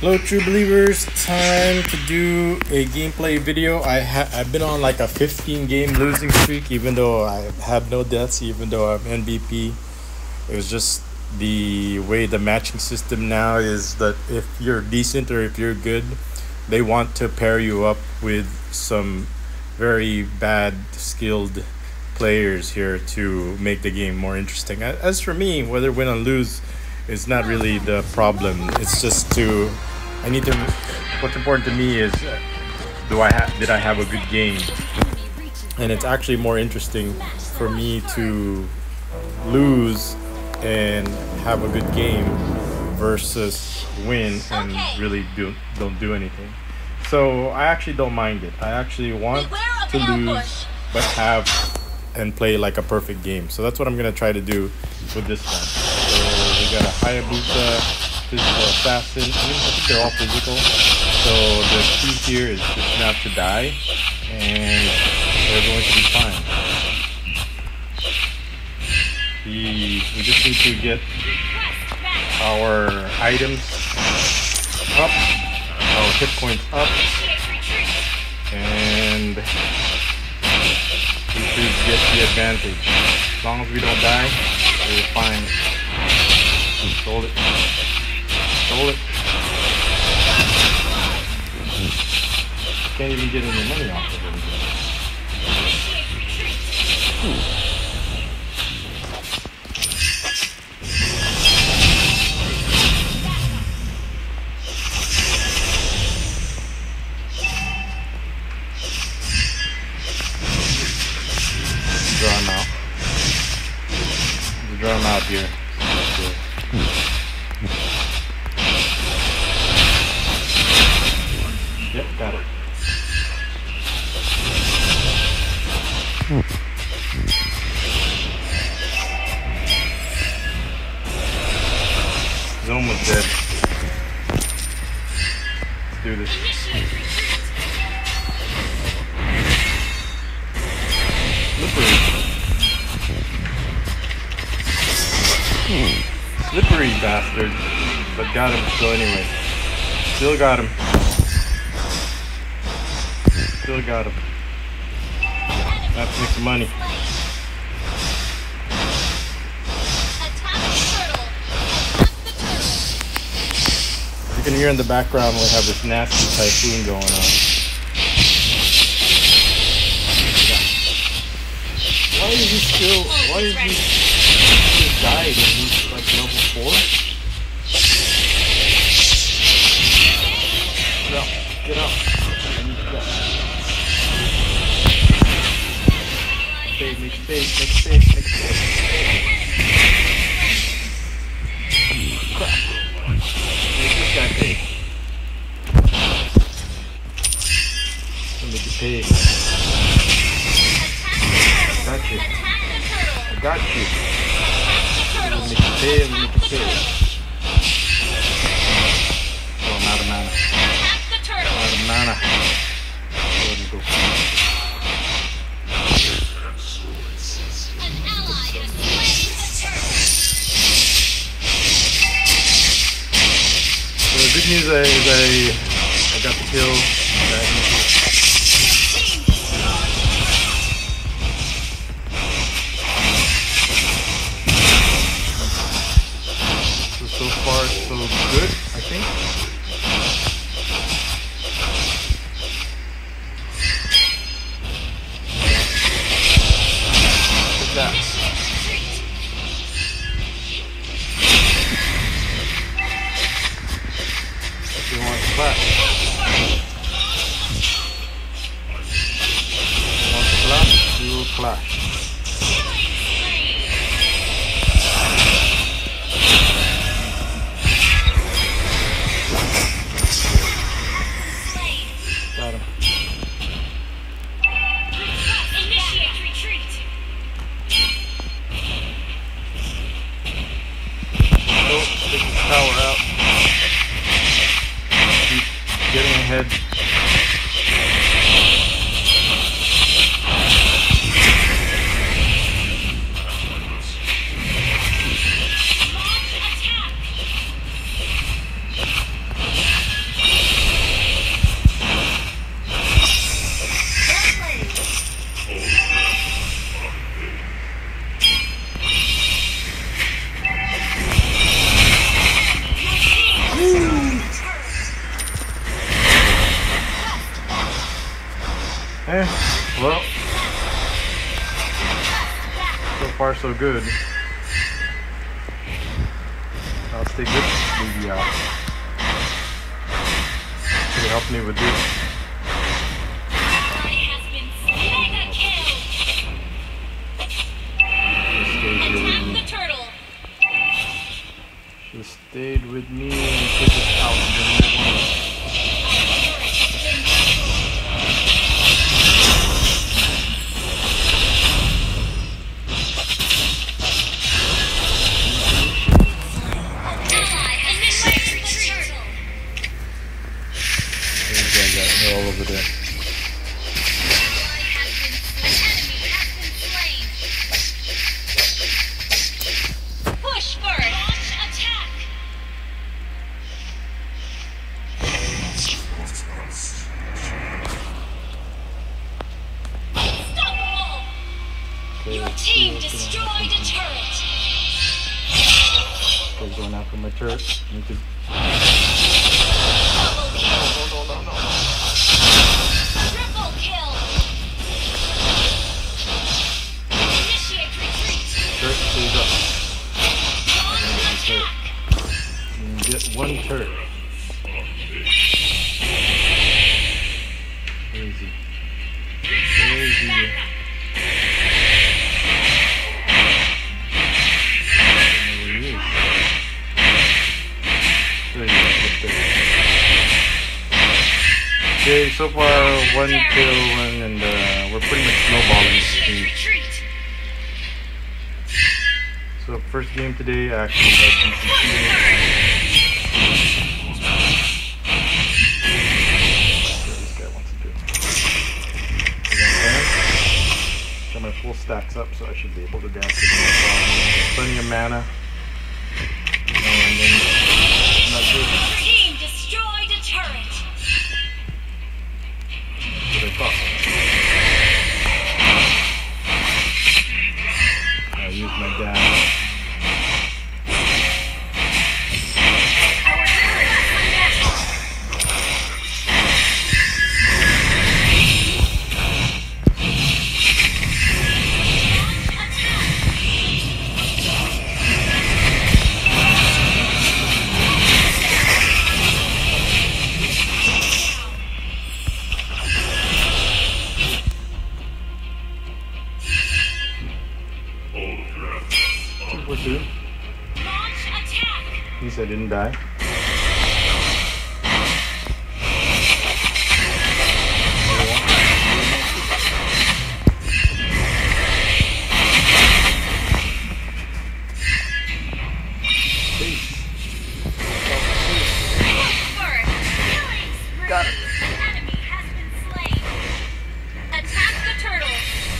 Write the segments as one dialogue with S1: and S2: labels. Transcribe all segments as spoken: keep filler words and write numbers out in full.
S1: Hello, true believers. Time to do a gameplay video. I ha I've been on like a fifteen game losing streak, even though I had no deaths, even though I'm M V P. It was just the way the matching system now is that if you're decent or if you're good, they want to pair you up with some very bad skilled players here to make the game more interesting. As for me, whether win or lose is not really the problem. It's just to I need to. What's important to me is, uh, do I have did I have a good game? And it's actually more interesting for me to lose and have a good game versus win and really do don't do anything. So I actually don't mind it. I actually want to lose but have and play like a perfect game. So that's what I'm gonna try to do with this one. So we got a Hayabusa, physical assassin. I mean, I think they're all physical. So the key here is just not to die, and we're going to be fine. The, we just need to get our items up, our hit points up, and we should get the advantage. As long as we don't die, we're fine. Hold it. Hold it. Can't even get any money off of it. Draw him out. Draw him out here. Yep, got it. He's almost dead. Let's do this. Slippery. Slippery bastard. But got him still anyway. Still got him. Still got him. Have to make some money. You can hear in the background we have this nasty typhoon going on. Why is he still? Why is he still died and he's like level four? Get out! Get out! I need to go. Make space, make space, make space. Crap. Make this guy pay. I'll make you pay. I got you. I got you. I'm gonna make you pay, I'm gonna make you pay. Oh, I'm out of mana. I'm out of mana. Let me go. The good news is I, I got the kill. So, so far, so good, I think. Look at that. If you want to clash. If you want to clash, we will clash. Got him.
S2: Initiate retreat.
S1: Don't take the power out. Keep getting ahead. so good. I'll stay good baby out. Should help me with this. Just stayed with me and took it out. All over there.
S2: Push first. Launch attack. Unstoppable.
S1: Okay,
S2: Your team destroyed a turret.
S1: Okay, going after my turret. Need to...
S2: Double kill.
S1: No, no, no, no, no.
S2: Triple kill. Initiate retreat.
S1: Turret stays up.
S2: Launch attack.
S1: And get one turret. Where is he? Where is he? There he is. There he is. Up there. Okay, so far one kill one, and uh, we're pretty much snowballing this team. So first game today, I actually had decent shooting. What this guy wants to do. Got my full stacks up, so I should be able to dance with no problem. Plenty of mana. And then not good.
S2: Team destroyed a turret.
S1: What I thought. I use my dash. Two.
S2: Launch attack.
S1: At least I didn't die. Got it.
S2: Enemy has been slain. Attack the turtle.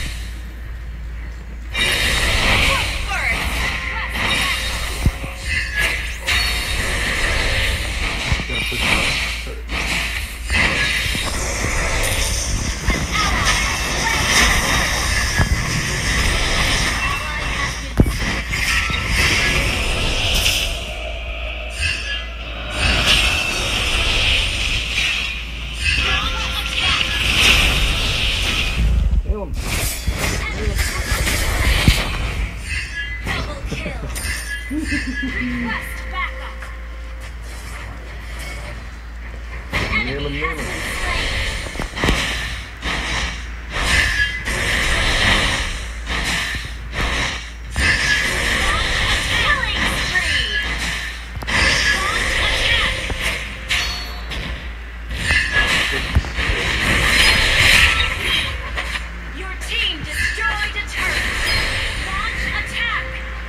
S2: Request backup.
S1: Nail him, nail him.
S2: Your team destroyed a turret. Launch attack.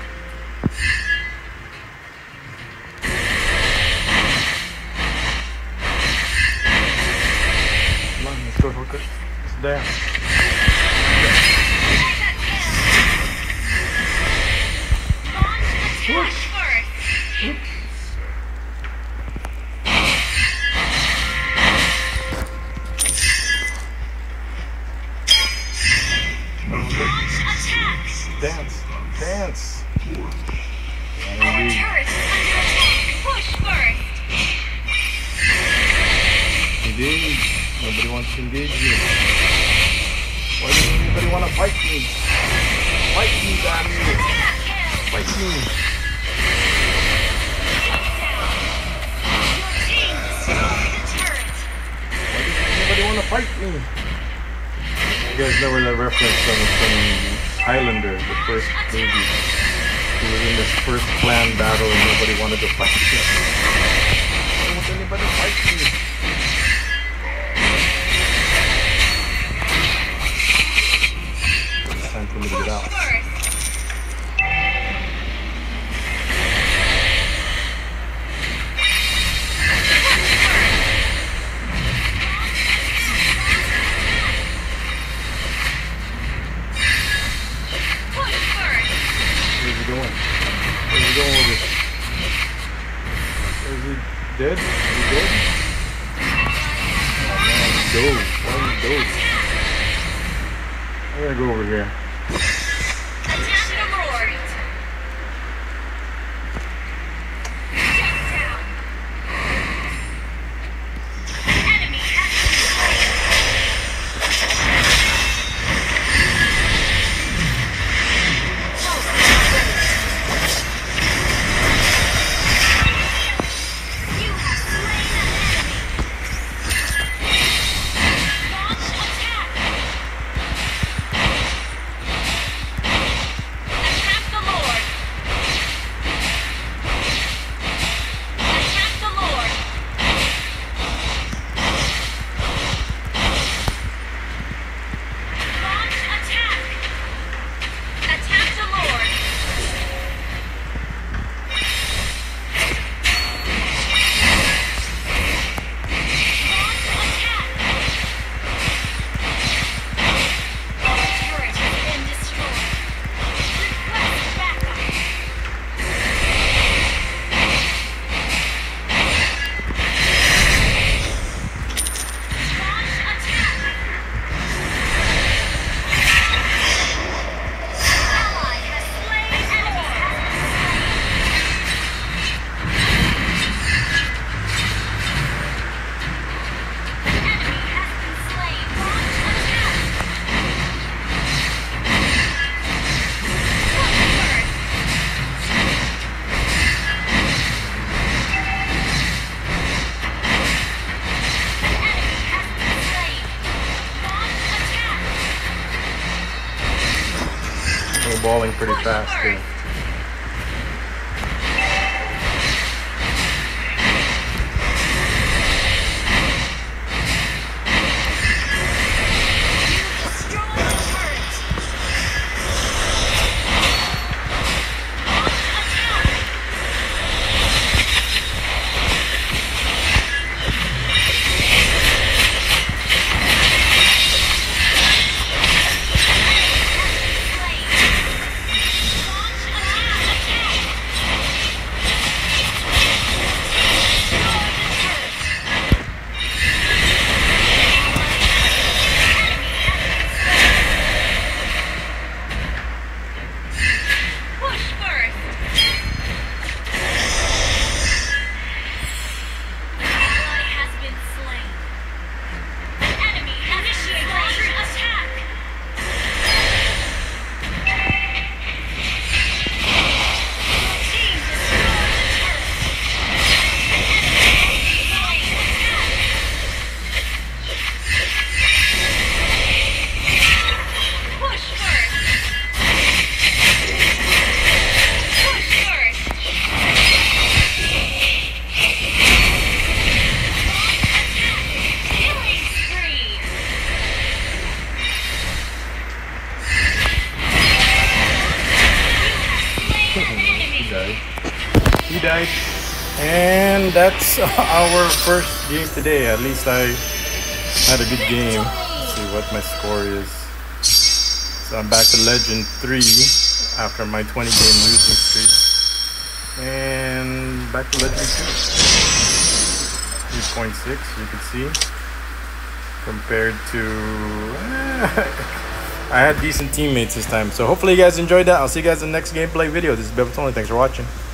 S1: Come on, let's go hook it. Let's dance.
S2: Launch attack first. Launch attack.
S1: Dance. Dance.
S2: Our turret is under attack. Push first.
S1: Engage. Nobody wants to engage you. Why does anybody want to fight me? Fight me, damn you! Fight me! Why does anybody want to fight me? You guys know where that reference comes from Highlander, the first movie. He was in this first clan battle and nobody wanted to fight him. Why won't anybody fight me? It's time for me to get out. Dead? Are you dead? Oh man, he dozed. Why did he doze? I'm gonna go over here. Balling pretty fast too. He died. And that's our first game today. At least I had a good game. Let's see what my score is. So I'm back to Legend three after my twenty game losing streak. And back to Legend two. three point six, you can see. Compared to... I had decent teammates this time. So hopefully you guys enjoyed that. I'll see you guys in the next gameplay video. This is Bevatoni. Thanks for watching.